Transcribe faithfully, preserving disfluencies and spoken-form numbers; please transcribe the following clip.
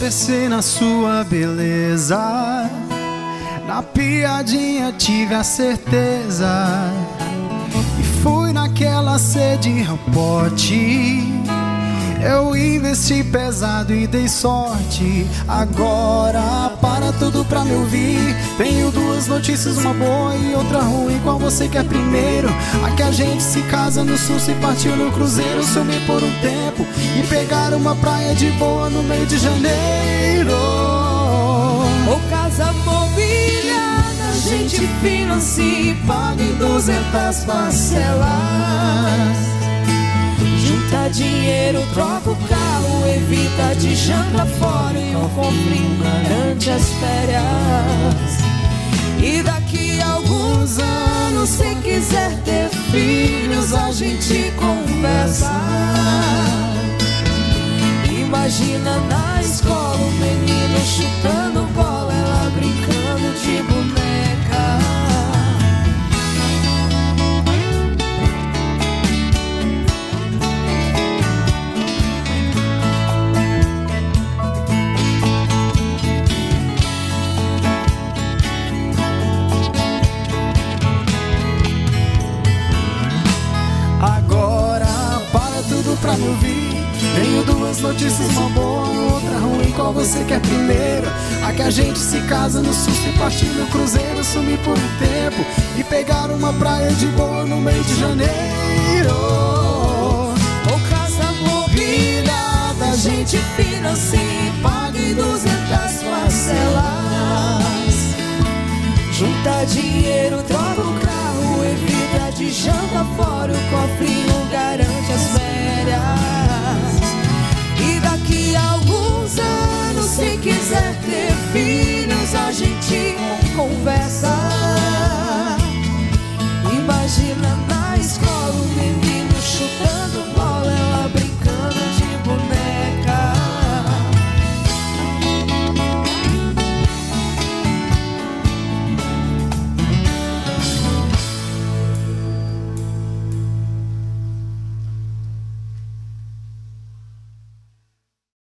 tropecei na sua beleza, na piadinha tive a certeza, e fui naquela sede rampote. Eu investi pesado e dei sorte. Agora para tudo pra me ouvir. Tenho duas notícias, uma boa e outra ruim. Qual você quer primeiro? A que a gente se casa no sul, se partiu no cruzeiro, sumir por um tempo e pegar uma praia de boa no meio de janeiro. Ou casa mobiliada, a gente financia e paga em duzentas parcelas. Junta dinheiro, troca o carro, evita de janta fora e um cofrinho garante as férias. E daqui a alguns anos, se quiser ter filhos, a gente conversa. Imagina na escola o menino chutando bola, ela brincando de boneca. Pra me ouvir, tenho duas notícias, uma boa e outra ruim. Qual você quer primeiro? A que a gente se casa no sul, se partir no cruzeiro, sumir por um tempo e pegar uma praia de boa no meio de janeiro. Ou casa mobiliada, a gente financia e paga em duzentas parcelas. Junta dinheiro, troca o carro, evita de janta fora, o cofrinho garante as férias. E daqui a alguns anos, se quiser ter filhos, a gente conversa.